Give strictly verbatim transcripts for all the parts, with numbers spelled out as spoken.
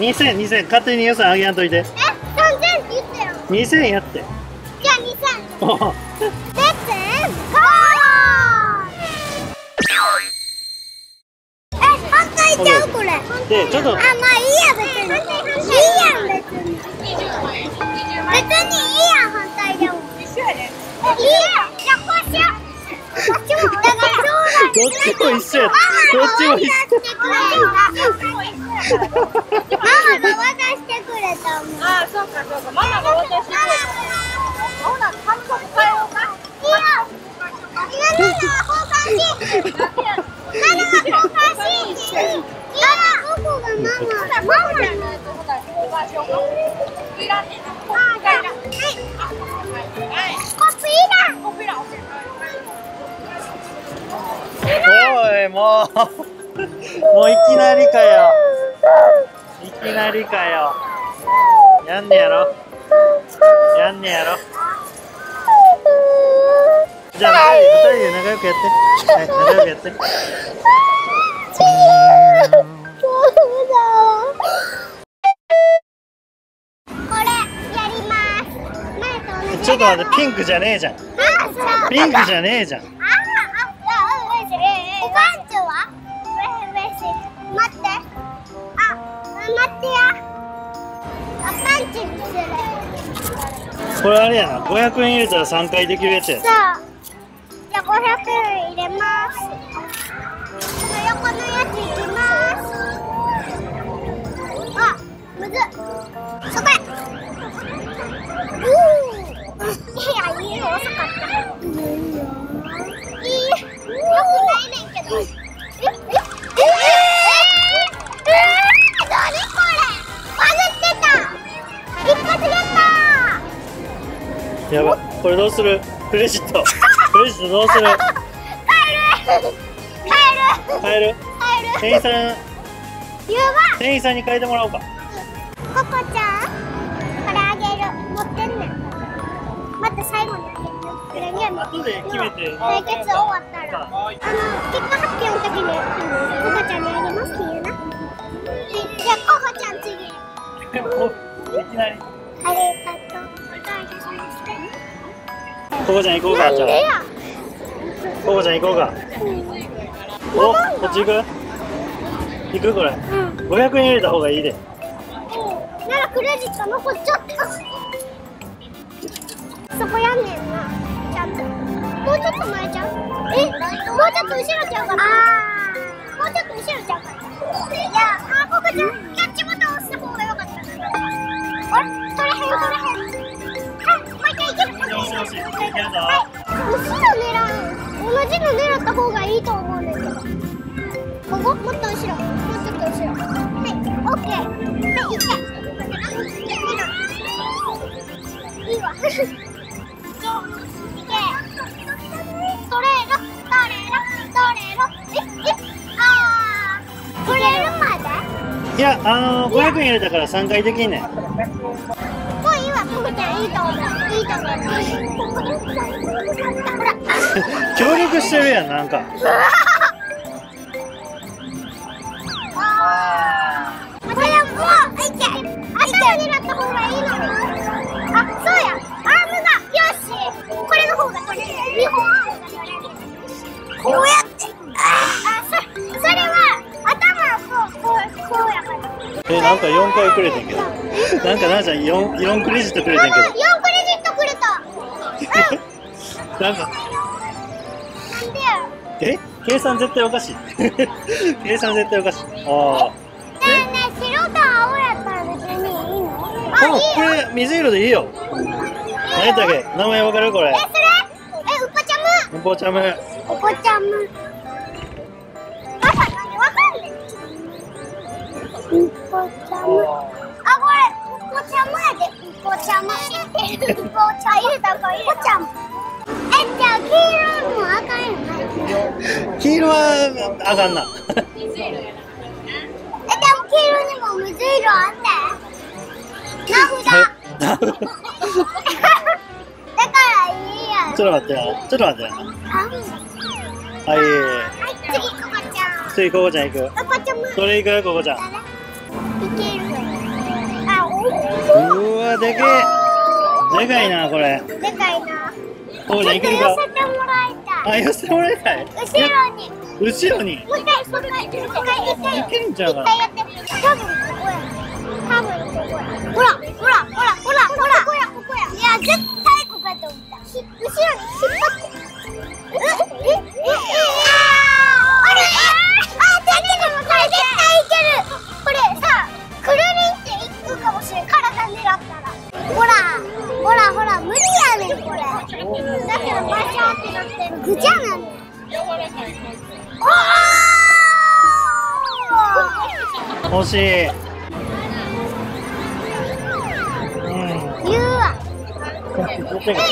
にせん、にせん、勝手に予算上げやんといて。 え、さんぜんって言ったよ。 にせんやって。 じゃあにせん。レッツゴー。え、反対ちゃうこれ。 で、ちょっと。 あ、まあいいや別に。いいやん別に。別にいいやん反対でも。一緒やで。いいやん。じゃあこうしよう。こっちもだから。 どっちも一緒や。どっちも一緒。 ママが渡してくれたもん。 ああ、そうかそうか。ママが渡してくれた。ほな、韓国変えようか。 いいよ。今のは交換し。今のは交換し。いや、ここがママ。ママのやつほな交換しようか。いらんねんな。あ、じゃあ、はい。コップいらん。 コップいらん。 おい、もう。もういきなりかよ。いきなりかよ。やんねやろ。やんねやろ。じゃあ、二人で仲良くやって。はい、仲良くやって。 これやります。前と同じ。 ちょっと待って、ピンクじゃねえじゃん。ピンクじゃねえじゃん。 あ、あ、あ、うれしい。おばんちは？うれしい。待って。あ、待ってや。あ、パンチにする。 これあれやな、ごひゃくえん入れたらさんかいできるやつや。 そう。じゃあごひゃくえん入れます。この横のやついきます。あ、むずっ。そこへ。うー。いや、いいよ、遅かった。いいよ。いいよ。よくないねんけど。え、え、え、え、え、え、何これ。バグってた。一発ゲット。 やば、これどうする？クレジット。クレジットどうする？ 帰る。帰る。 変える？ 帰る。 店員さん、 言うわ。 店員さんに変えてもらおうか。 ココちゃん、これあげる。持ってんねん。また最後にあげるよ。これには後で決めて。 対決終わったら、あの結果発表の時にココちゃんにあげますって言うな。じゃあココちゃん次。 いきなり。 ありがとう。 ココちゃん行こうか。じゃあ。ココちゃん行こうか。お、こっち行く？行くこれ。 うん。 ごひゃくえん入れた方がいいで。 ならクレジット残っちゃった。そこやんねんな。ちゃんと。もうちょっと前ちゃう？え、もうちょっと後ろちゃうかな。あー。もうちょっと後ろちゃうかな。いや、あ、ココちゃん、キャッチボタン押した方がよかった。あれ？取れへん、取れへん。はい、もう一回行ける。 よしよし、いけるぞ。 はい。後ろ狙う。同じの狙った方がいいと思うんだけど。ここ？もっと後ろ。もうちょっと後ろ。はい、オッケー。はい、行って。いいわ。いけ。トレーロ、トレーロ、トレーロ。え、え、あー。取れるまで？ いや、あのー、ごひゃくえん入れたからさんかいできんねん。 もういいわ、ココちゃんいいと思う。いいと思う。ほら。 協力してるやん、なんか。 あー。これはもう、いけ。頭狙った方がいいのに。あ、そうや。アームが。よし。これの方が取れる。にほんアームが取れる。こうやって。あ、そ、それは、頭はこう、こう、こうやから。 え、なんかよんかいくれてんけど。なんかなーちゃんよん、よんクレジットくれてんけど。 よんクレジットくれた。うん。 なんか。 なんでや。 え、計算絶対おかしい。計算絶対おかしい。ああ。 ねえねえ、白と青やったら別にいいの？あ、いいよ。 これ水色でいいよ。何やったっけ？名前わかるこれ？ え、それ？え、ウポチャム。 ウポチャム。 ウポチャム。パパなんでわかんねん。ウポチャム。あ、これウポチャムやで。ウポチャム。知ってる？ウポチャ入れたからウポチャム。え、じゃあ黄色もあかんよね。 黄色はあかんな。 え、でも黄色にも水色あんねん。名札。だからいいやん。 ちょっと待ってよ。ちょっと待ってよ。はい。 はい、次ココちゃん。 次ココちゃん行く。 ウポチャム。 それ行くココちゃん。 いける。 でけえ。でかいな、これ。 でかいな。 ここじゃいけるか。 寄せてもらいたい。 あ、寄せてもらいたい。 後ろに。 後ろに。 もう一回、もう一回、もう一回、一回いけるんちゃうかな。 一回やって。多分ここや。多分ここや。ほら、ほら、ほら、ほら、ほら、ここや、ここや。いや、絶対ここやと思った。ひ、後ろに引っ張って。え、え、え、え、え、あれ、あ、できる、これ絶対いける。これさ、くるりんっていくかもしれん。体狙ったら。ほら、ほら、ほら、無理やねん、これ。だけど、バシャーってなってる。ぐちゃなの。 惜しい。うん。 言うわ。 こっちがえ、いけんで、全然。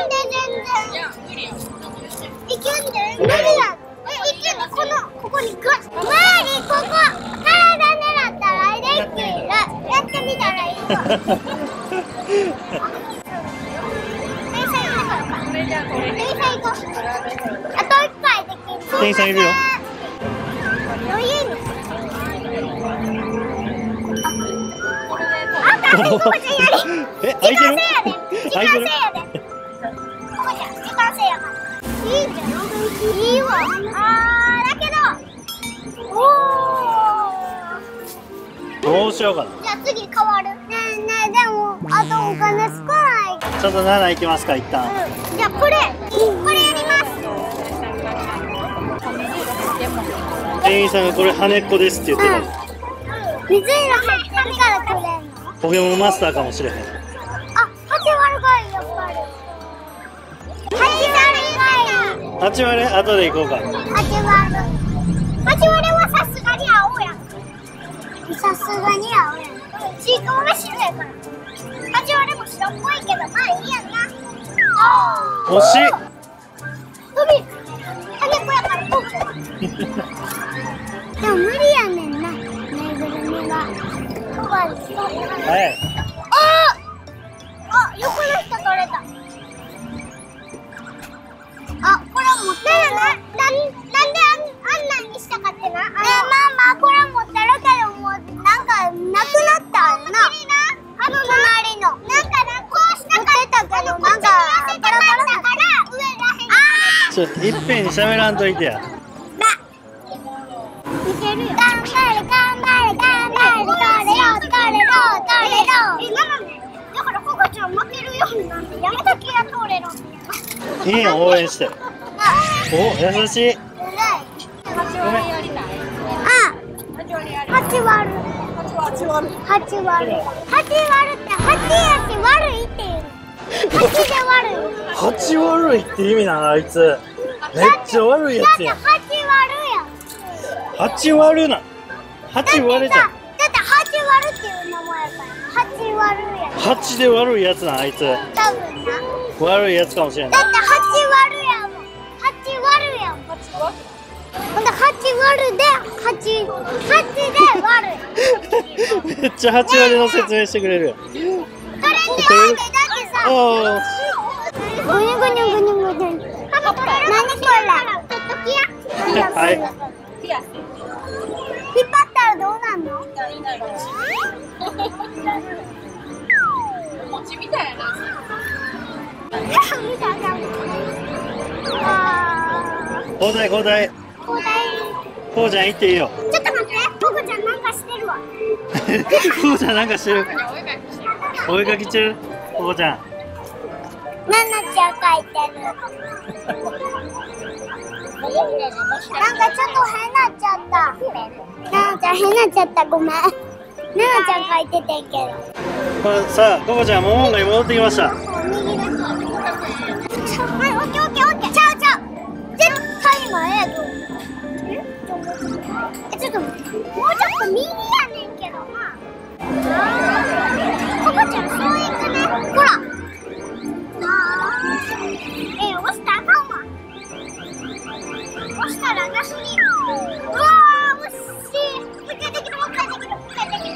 いけんで、無理だ。え、いけんで、この、ここにグッ。マーリー、ここ、体狙ったら、レッキー、やってみたらいいわ。店員さんいるからか。店員さん行こう。あと一回できる。 店員さんいるよ。 余裕に。あ、あ、ここじゃやり。 え、空いてる？ 時間制やで。時間制やで。ここじゃ、時間制やから。いいじゃん。いいわ。あー、だけど。おー。 どうしようかな。 じゃあ次変わる。ねえねえ、でも、あとお金少ない。 ちょっとなな行きますか、一旦。 うん。じゃあこれ、これやります。 店員さんがこれ羽っこですって言ってた。 うん。水色入ってるからくれんの。 ポケモンマスターかもしれへん。 あ、八割がいい、やっぱり。八割がいい。 八割後で行こうか。 八割。八割はさすがに青やん。さすがに青やん。チークもが白やから。八割も白っぽいけど、まあいいやんな。あ惜しい。 飛び。羽子やから飛ぶ。でも無理やねんな。ぬいぐるみが。飛ばず。 はい。 ああ、横の人取れた。あ、これ持ってるな。な、なんであん、あんなんにしたかってな。あ、まあまあ、これ持ってるけど、もう、なんか、なくなったよな。あの隣の。なんかな、こうしたかったけど、なんか、バラバラだから、上らへん。 ちょっといっぺんに喋らんといてや。 いけるよ。頑張れ、頑張れ、頑張れ、取れろ、取れろ、取れろ。え、なのね。だから、ここちゃん負けるようになんて、やめときや、取れろ。 いいよ、応援して。お、優しい。 うるい。 八割やりたい。 あ、 八割やり八割。 八割。 八割。八割って八やし悪いっていう。八で悪い。 八悪いって意味なの、あいつ。めっちゃ悪いやつやん。 だって八割やん。 八悪な。八割じゃん。 だって八割っていう名前やから。八割やん。 八で悪いやつな、あいつ。 多分な。 悪いやつかもしれない。 だって八割やもん。八割やん。ほんで八割で八八で悪い。 めっちゃ八割の説明してくれるよ。 それってなんでだってさ。 おー。 ぐにゅぐにゅぐにゅぐにゅ。何これ？取っときや。 はい。 ピアス。 引っ張ったらどうなんの？ いないの。餅みたいな。 見たかも。あ交代交代。 ー、交代。 こうちゃん行っていいよ。 ちょっと待って、ココちゃんなんかしてるわ。 こうちゃんなんかしてる。お絵かき中。こうちゃん。 ナナちゃん描いてる。なんかちょっと変なっちゃった。ナナちゃん変なっちゃった。ごめん。ナナちゃん描いててんけど。 これさあ、ここちゃん、モモンガに戻ってきました。 右だ。はい、オッケーオッケーオッケー。ちゃうちゃう。絶対今ええと思う。え、ちょっと待って。もうちょっと右やねんけどな。ココちゃん、そういくね。ほら。あー。え、押したらあかんわ。押したら私に。うわー、惜しい。もう一回できる、もう一回できる、もう一回できる。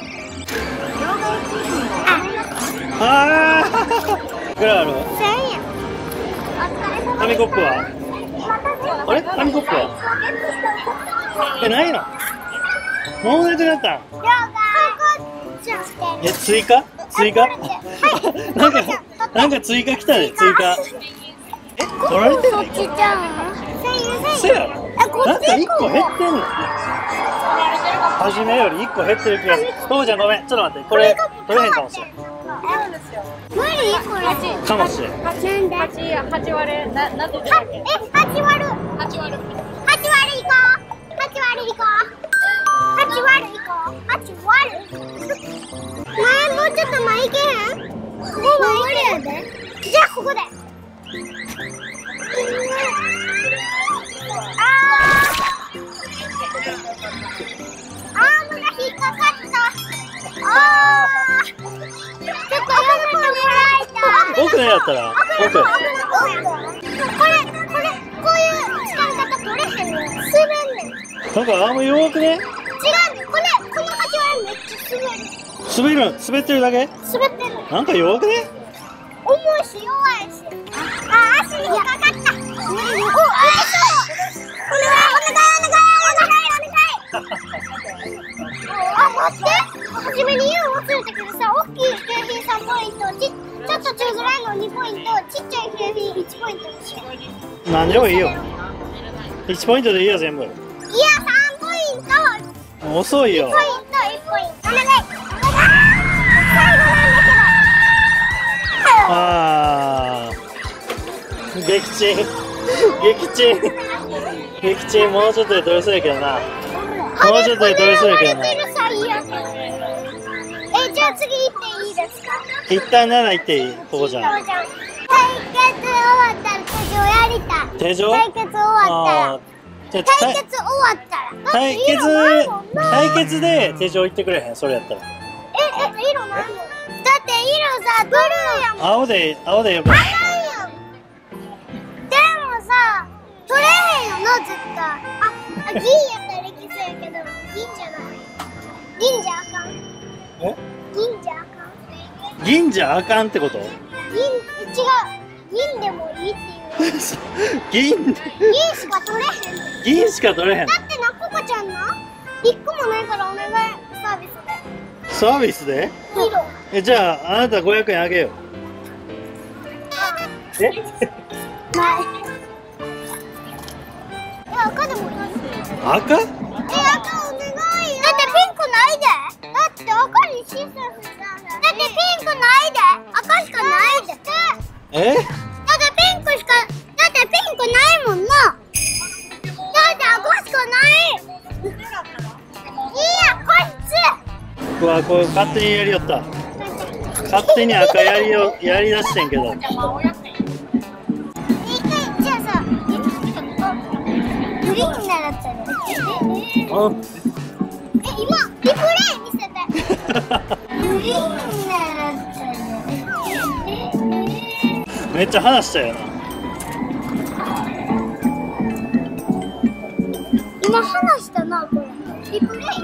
あ。 ああ。いくらある？ 千円。お疲れ様です。 紙コップは？あれ？紙コップは？え、ないの？もうなくなったん？ 了解。ココちゃん。 え、追加？ 追追加なんかなんか追加来たね追加え取られてないそっちじゃん。 せやろなんかいっこ減ってんの初めよりいっこ減ってる気がするともちゃんごめんちょっと待ってこれ取れへんかもしれん無理これ。 かもしれんなんで？ 八八割れななんて言ってたっけ？ え、八割る。 八割る。 八割行こう。八割行こう。八割行こう。八割。前もうちょっと前行けへん？もう無理やで。じゃあここで。あー。アームが引っかかった。あー。ちょっとよく狙えた。 奥のやったら奥これ、これ、これ、こういう使い方取れへんの。滑んねん。 なんかあんま弱くね違うねん。これ、この八割めっちゃ滑る。 滑る滑ってるだけ滑ってんの。 なんか弱くね重いし弱いし。あ、足に引っかかった。お、あ、そう。お願い、お願い、お願い、お願い。あ、待って。初めに言うの忘れたけどさ、大きい景品さんポイント、ち、ちょっと中ぐらいのにポイント、ちっちゃい景品いちポイントにしよう。 なんでもいいよいちポイントでいいよ全部いや、さんポイント。 遅いよポイント、いちポイント。お願い。お願い。最後なんだあー撃沈撃沈撃沈もうちょっとで取れそうやけどなけど。 もうちょっとで取れそうやけどな跳ねてる最悪。え、じゃあ次行っていいですか？ 一旦なな行っていいここじゃん対決終わったら手錠やりたい。 手錠対決終わったら。 あーじゃあ対決終わったら。 対だって色ない決もんな。 対決で手錠行ってくれへんそれやったらえ、えっと色ないもん。だって色さ、ブルーやもん。 青で青でよく赤いやん。でもさ、取れへんよな、絶対。あ、あ銀やったらできそうやけど、銀じゃない。銀じゃあかん。 え銀じゃあかん。 銀じゃあかんってこと銀、違う。銀でもいいっていう。 銀銀しか取れへん。 銀しか取れへんだってな、ココちゃんな、一個もないからお願い、サービスサービスでで。色。 えじゃああなたごひゃくえんあげようえない。え、赤でもいい。 赤え、赤お願いよ。だってピンクないで。だって赤にシーサーしたんだ。だってピンクないで。赤しかないで。 えだってピンクしか、だってピンクないもんな。だって赤しかない。いや、こっち。 うわこれ勝手にやりよった勝手に赤やりよやりだしてんけど一回、じゃあさ、グリーンにならったら。 あえ、今、リプレイ見せて。グリーンにならったら。 めっちゃ話したよな今話したな、これ。リプレイ。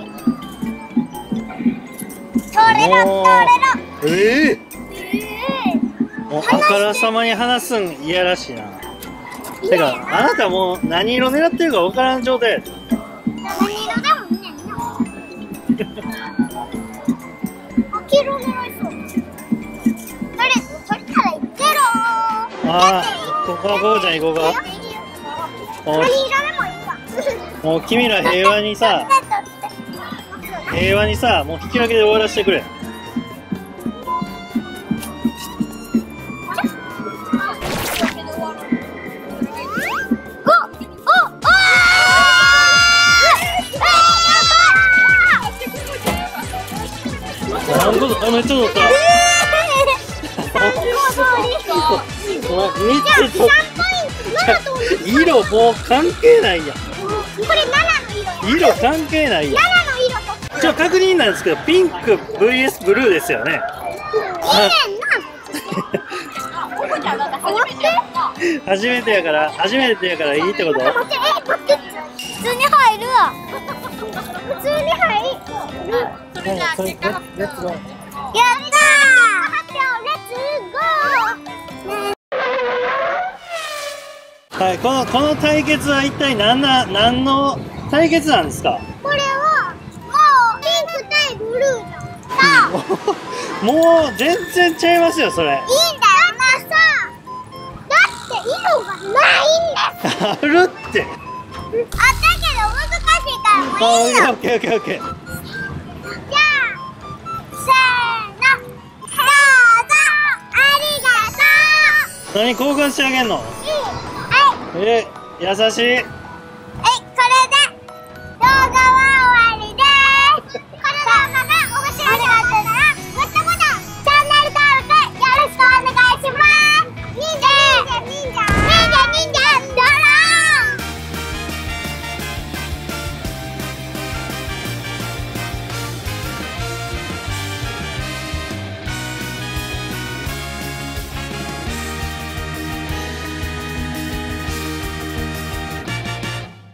取れろ、取ええれろ。 もうあからさまに話すん嫌らしいなてかあなたもう何色狙ってるか分からん状態やで何色でもねんな。黄色狙いそう。取れ、取れたらいってろー。 ああここはここちゃん行こうかいいよいいよ。 も何色でもいいわ。 うもう君ら平和にさ平和にさもう引き分けで終わらせてくれなんことあめっちゃ取ったお前めっちゃ取った色もう関係ないやんこれななの色。 色関係ないやんななの色と。 ちょ確認なんですけどピンク ブイエス ブルーですよねいいねんな。 初めてやから初めてやからいいってこと待って、え、待って。普通に入るわ。普通に入る。 それじゃあ結果発表。 やったー。発表、レッツゴー。 はい、このこの対決は一体何な何の対決なんですか？ これはもうピンク対ブルーのさあもう全然ちゃいますよそれ。 いいんだよなさ。だって色がないんです。 あるって。 あ、だけど難しいからもういいの。 オッケーオッケーオッケー。 じゃあせーの、どうぞありがとう。 何交換してあげんの？ うん、はい。 え、優しい。